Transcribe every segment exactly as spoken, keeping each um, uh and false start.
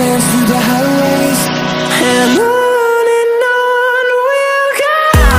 dance through the highways, and on and on we'll go.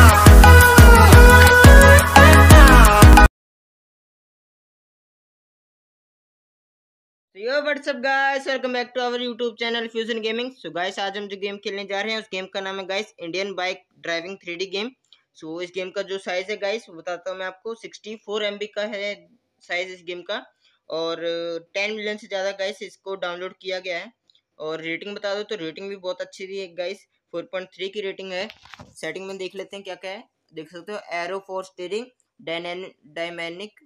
तो yo what's up guys, welcome back to our YouTube channel fusion gaming. So guys, आज हम जो game खेलने जा रहे हैं उस गेम का नाम है guys Indian bike driving three D game. So इस गेम का जो साइज है गाइस वो बताता हूँ मैं आपको। सिक्सटी फोर एम बी का है साइज इस गेम का, और टेन मिलियन से ज़्यादा गाइस इसको डाउनलोड किया गया है। और रेटिंग बता दो तो रेटिंग भी बहुत अच्छी दी है गाइस, फोर पॉइंट थ्री की रेटिंग है। सेटिंग में देख लेते हैं क्या क्या है। देख सकते हो arrow for steering, dynamic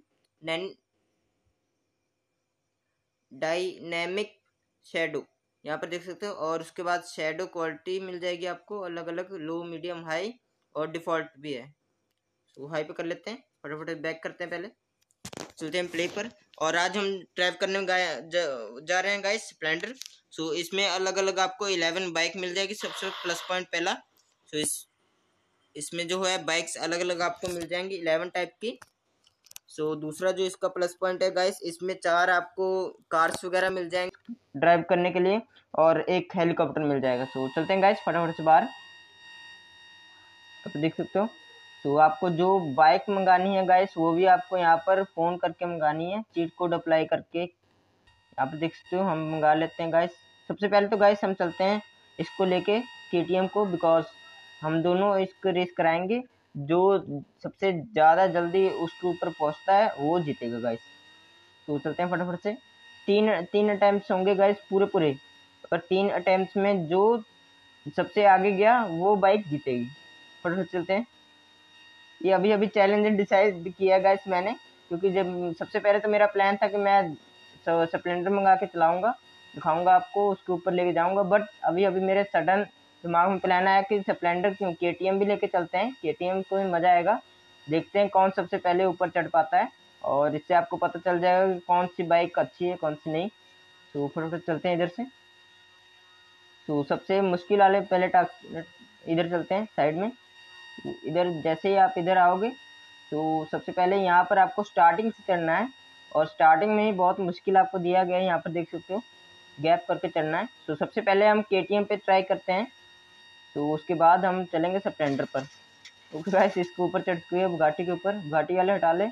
dynamic shadow, यहाँ पर देख सकते हो। और उसके बाद शेडो क्वालिटी मिल जाएगी आपको अलग अलग, लो मीडियम हाई, और डिफॉल्ट भी है। तो हाई पे कर लेते हैं, फटाफट बैक करते हैं, पहले चलते हैं प्ले पर। और आज हम ड्राइव करने में जा, जा रहे हैं गाइस स्प्लेंडर। सो इसमें अलग अलग आपको इलेवन बाइक मिल जाएगी। सबसे प्लस पॉइंट पहला, सो इस इसमें जो है बाइक्स अलग अलग आपको मिल जाएंगी इलेवन टाइप की। सो so, दूसरा जो इसका प्लस पॉइंट है गाइस, इसमें चार आपको कार्स वगैरह मिल जाएंगे ड्राइव करने के लिए, और एक हेलीकॉप्टर मिल जाएगा। सो so, चलते हैं गाइस फटाफट से बाहर। आप देख सकते हो। सो so, आपको जो बाइक मंगानी है गाइस वो भी आपको यहाँ पर फ़ोन करके मंगानी है, चीट कोड अप्लाई करके। आप देख सकते हो, हम मंगा लेते हैं गाइस। सबसे पहले तो गाइस हम चलते हैं इसको लेके के टी एम को, बिकॉज हम दोनों इसको रेस कराएंगे। जो सबसे ज़्यादा जल्दी उसके ऊपर पहुंचता है वो जीतेगा गाइस। तो चलते हैं फटाफट से। तीन तीन अटैम्प्ट होंगे गाइस पूरे पूरे, और तीन अटैम्प्ट में जो सबसे आगे गया वो बाइक जीतेगी। फटाफट चलते हैं। ये अभी अभी चैलेंज डिसाइड किया गाइस मैंने, क्योंकि जब सबसे पहले तो मेरा प्लान था कि मैं स्प्लेंडर मंगा के चलाऊँगा, दिखाऊँगा आपको, उसके ऊपर लेके जाऊँगा। बट अभी अभी मेरे सडन दिमाग में प्लान आया कि स्प्लेंडर क्यों, के टी एम भी लेके चलते हैं, के टी एम को भी मज़ा आएगा। देखते हैं कौन सबसे पहले ऊपर चढ़ पाता है, और इससे आपको पता चल जाएगा कि कौन सी बाइक अच्छी है कौन सी नहीं। तो फटाफट चलते हैं इधर से। तो सबसे मुश्किल वाले पहले टास्क, इधर चलते हैं साइड में। इधर जैसे ही आप इधर आओगे तो सबसे पहले यहाँ पर आपको स्टार्टिंग से चढ़ना है, और स्टार्टिंग में ही बहुत मुश्किल आपको दिया गया है, यहाँ पर देख सकते हो गैप करके चढ़ना है। तो सबसे पहले हम के टी एम पे ट्राई करते हैं, तो उसके बाद हम चलेंगे स्प्लेंडर पर। तो गाइस इसके ऊपर चढ़ चुके हैं, बुगाटी के ऊपर। बुगाटी वाले हटा ले,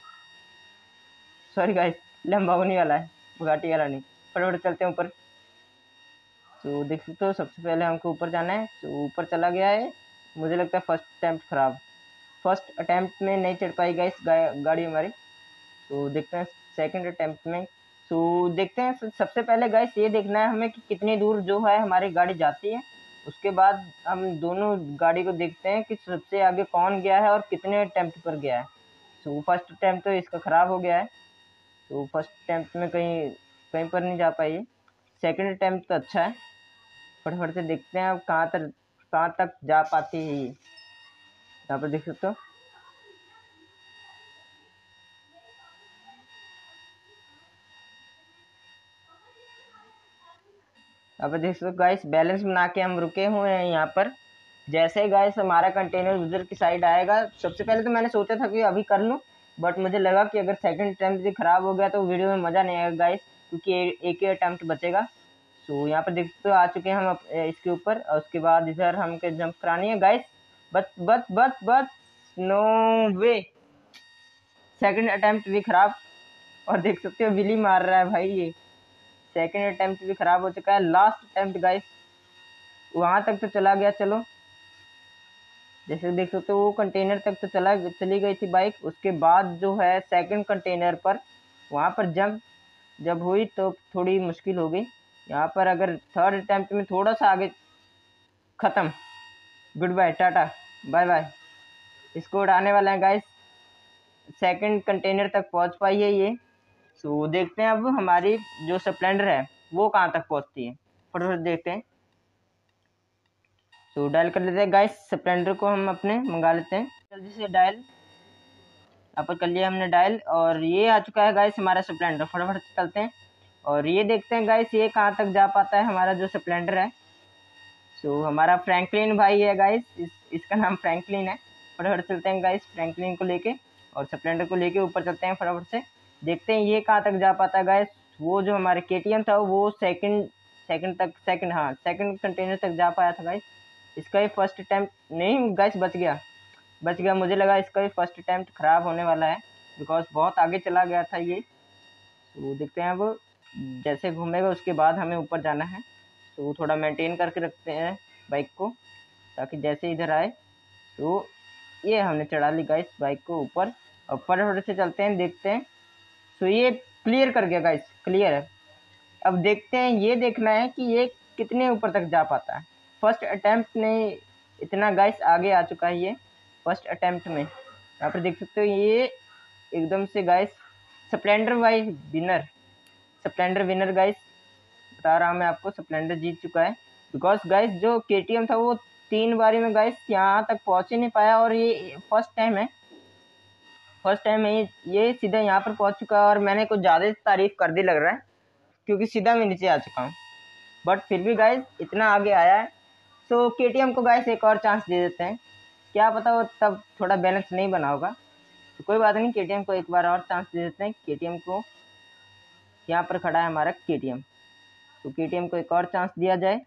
सॉरी गाइस लैम्बोर्गिनी वाला है, बुगाटी वाला नहीं। फटाफट चलते हैं ऊपर। तो देख सकते हो सबसे पहले हमको ऊपर जाना है। तो ऊपर चला गया है, मुझे लगता है फर्स्ट अटैम्प्ट खराब, फर्स्ट अटैम्प्ट में नहीं चढ़ पाई गाइस गा, गाड़ी हमारी। तो देखते हैं सेकंड अटैम्प्ट में। तो देखते हैं सबसे पहले गाइस ये देखना है हमें कि कितनी दूर जो है हमारी गाड़ी जाती है। उसके बाद हम दोनों गाड़ी को देखते हैं कि सबसे आगे कौन गया है और कितने अटैम्प्ट पर गया है। तो फर्स्ट अटैम्प्ट तो इसका ख़राब हो गया है, तो फर्स्ट अटैम्प्ट में कहीं कहीं पर नहीं जा पाई है। सेकंड अटैम्प्ट तो अच्छा है। फटाफट से देखते हैं अब कहाँ तक कहाँ तक जा पाती है ये। यहाँ पर देख सकते हो। अब देख सकते हो गाइस, बैलेंस बना के हम रुके हुए हैं यहाँ पर। जैसे ही गाइस हमारा कंटेनर उधर की साइड आएगा, सबसे पहले तो मैंने सोचा था कि अभी कर लूँ, बट मुझे लगा कि अगर सेकंड अटैम्प्ट भी ख़राब हो गया तो वीडियो में मज़ा नहीं आएगा गाइस, क्योंकि एक ही अटैम्प्ट बचेगा। सो यहाँ पर देख सकते हो आ चुके हैं हम इसके ऊपर, और उसके बाद इधर हमको जंप करानी है गाइस। बस बस बस बस, नो वे, सेकंड अटैम्प्ट भी ख़राब। और देख सकते हो बिली मार रहा है भाई ये। सेकंड अटैम्प्ट भी ख़राब हो चुका है। लास्ट अटैम्प्ट गाइस, वहाँ तक तो चला गया। चलो जैसे देख सकते हो वो कंटेनर तक तो चला चली गई थी बाइक। उसके बाद जो है सेकंड कंटेनर पर, वहाँ पर जंप जब हुई तो थोड़ी मुश्किल हो गई। यहाँ पर अगर थर्ड अटैम्प्ट में थोड़ा सा आगे, ख़त्म, goodbye, tata bye bye. इसको उड़ाने वाला है गाइस, सेकंड कंटेनर तक पहुँच पाई है ये। सो देखते हैं अब हमारी जो स्प्लेंडर है वो कहाँ तक पहुँचती है, फटाफट देखते हैं। तो डायल कर लेते हैं गाइस, स्प्लेंडर को हम अपने मंगा लेते हैं जल्दी से। डायल यहाँ पर कर लिया हमने डायल, और ये आ चुका है गाइस हमारा स्प्लेंडर। फटाफट से चलते हैं और ये देखते हैं गाइस ये कहाँ तक जा पाता है हमारा जो स्प्लेंडर है। सो हमारा फ्रैंकलिन भाई है गाइस, इस, इसका नाम फ्रैंकलिन है। फटाफट चलते हैं गाइस फ्रैंकलिन को लेके, और स्प्लेंडर को लेके ऊपर चलते हैं फटाफट से। देखते हैं ये कहाँ तक जा पाता है गाइस। वो जो हमारे के टी एम था वो सेकंड सेकंड तक सेकंड हाँ सेकंड कंटेनर तक जा पाया था गाइस। इसका भी फर्स्ट अटैम्प्ट नहीं गाइस, बच गया बच गया मुझे लगा इसका भी फर्स्ट अटैम्प्ट ख़राब होने वाला है, बिकॉज बहुत आगे चला गया था ये। तो देखते हैं अब जैसे घूमेगा उसके बाद हमें ऊपर जाना है। तो थोड़ा मेंटेन करके रखते हैं बाइक को, ताकि जैसे इधर आए तो ये हमने चढ़ा ली गाइस बाइक को ऊपर। और फटाफट से चलते हैं, देखते हैं। तो ये क्लियर कर गया गाइस, क्लियर है। अब देखते हैं, ये देखना है कि ये कितने ऊपर तक जा पाता है। फर्स्ट अटैम्प्ट में इतना गाइस आगे आ चुका है ये फर्स्ट अटैम्प्ट में। यहाँ पर देख सकते हो ये एकदम से guys splendor wise winner splendor winner guys बता रहा हूँ मैं आपको, स्प्लेंडर जीत चुका है। बिकॉज गाइस जो केटीएम था वो तीन बारी में गाइस यहाँ तक पहुँच ही नहीं पाया, और ये फर्स्ट टाइम है फर्स्ट टाइम है ये ये सीधा यहाँ पर पहुँच चुका है। और मैंने कुछ ज़्यादा तारीफ कर दी लग रहा है, क्योंकि सीधा मैं नीचे आ चुका हूँ, बट फिर भी गाइस इतना आगे आया है। सो केटीएम को गाइस एक और चांस दे देते हैं, क्या पता वो तब थोड़ा बैलेंस नहीं बना होगा। तो कोई बात नहीं, केटीएम को एक बार और चांस दे देते हैं। केटीएम को यहाँ पर खड़ा है हमारा केटीएम, तो केटीएम को एक और चांस दिया जाए।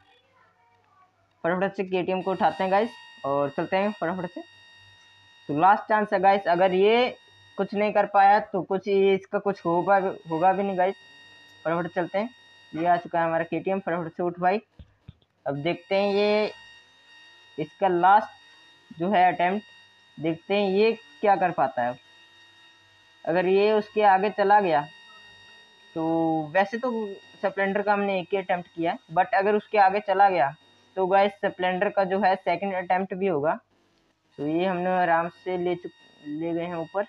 फटाफट से केटीएम को उठाते हैं गाइस और चलते हैं फटाफट से। तो लास्ट चांस है गाइस, अगर ये कुछ नहीं कर पाया तो कुछ इसका कुछ होगा होगा भी नहीं गाइस। फटाफट चलते हैं, ये आ चुका है हमारा केटीएम। फटाफट से उठ भाई। अब देखते हैं ये इसका लास्ट जो है अटेम्प्ट, देखते हैं ये क्या कर पाता है। अगर ये उसके आगे चला गया तो वैसे तो स्प्लेंडर का हमने एक ही अटेम्प्ट किया है, बट अगर उसके आगे चला गया तो गाइस स्प्लेंडर का जो है सेकंड अटेम्प्ट भी होगा। तो ये हमने आराम से ले चुक ले गए हैं ऊपर।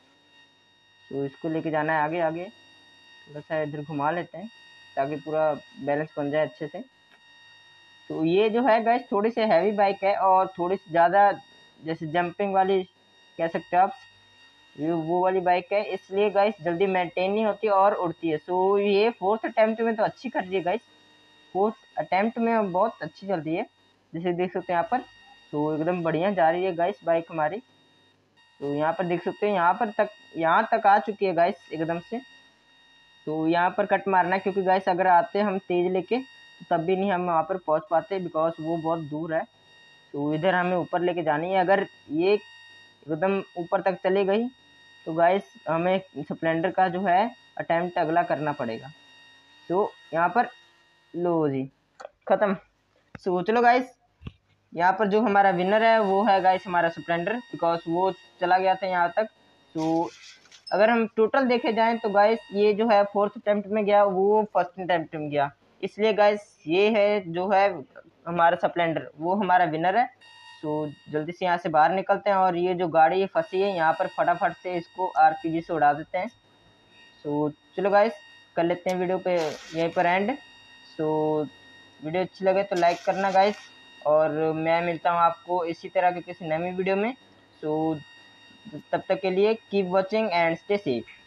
तो इसको लेके जाना है आगे आगे, थोड़ा सा इधर घुमा लेते हैं ताकि पूरा बैलेंस बन जाए अच्छे से। तो ये जो है गाइस थोड़ी सी हैवी बाइक है और थोड़ी सी ज़्यादा जैसे जंपिंग वाली कह सकते हो आप, ये वो वाली बाइक है, इसलिए गाइस जल्दी मेंटेन नहीं होती और उड़ती है। सो ये फोर्थ अटेम्प्ट में तो अच्छी कर रही है गाइस, फोर्थ अटेम्प्ट में बहुत अच्छी चल रही है, जैसे देख सकते हैं यहाँ पर। तो एकदम बढ़िया जा रही है गाइस बाइक हमारी। तो यहाँ पर देख सकते हैं यहाँ पर तक यहाँ तक आ चुकी है गाइस एकदम से। तो यहाँ पर कट मारना है, क्योंकि गाइस अगर आते हम तेज लेके तो तब भी नहीं हम वहाँ पर पहुँच पाते, बिकॉज वो बहुत दूर है। तो इधर हमें ऊपर लेके जानी है। अगर ये एकदम ऊपर तक चली गई तो गाइस हमें स्प्लेंडर का जो है अटेम्प्ट अगला करना पड़ेगा। तो यहाँ पर लो जी ख़त्म। सो चलो गाइस, यहाँ पर जो हमारा विनर है वो है गाइस हमारा स्प्लेंडर, बिकॉज वो चला गया था यहाँ तक। तो अगर हम टोटल देखे जाएं तो गाइस ये जो है फोर्थ अटेम्प्ट में गया, वो फर्स्ट अटेम्प्ट में गया, इसलिए गाइस ये है जो है हमारा स्प्लेंडर वो हमारा विनर है। तो जल्दी से यहाँ से बाहर निकलते हैं, और ये जो गाड़ी है फंसी है यहाँ पर फटाफट से इसको आरपीजी से उड़ा देते हैं। सो चलो गाइस कर लेते हैं वीडियो पे यहीं पर एंड। सो वीडियो अच्छी लगे तो लाइक करना गाइस, और मैं मिलता हूँ आपको इसी तरह के किसी नई वीडियो में। सो तब तक के लिए keep watching and stay safe.